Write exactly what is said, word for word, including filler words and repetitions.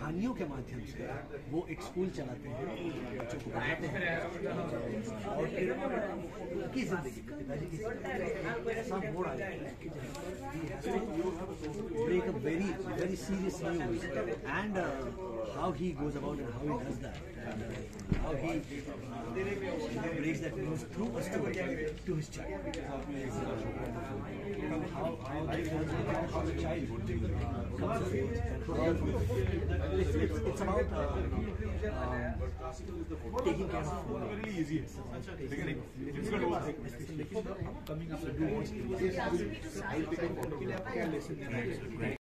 कहानियों के माध्यम से वो एक स्कूल चलाते हैं, बच्चों को पढ़ाते हैं और फिर उनकी जिंदगी पिताजी की ऐसा मोड़ आ जाता है कि break a very very serious news and uh, how he goes about it, how he does that, and uh, how he uh, breaks that news through a story to his child. How how the how the child comes of age and how it's, it's, it's about uh, um, taking care of really easy. coming up to do what's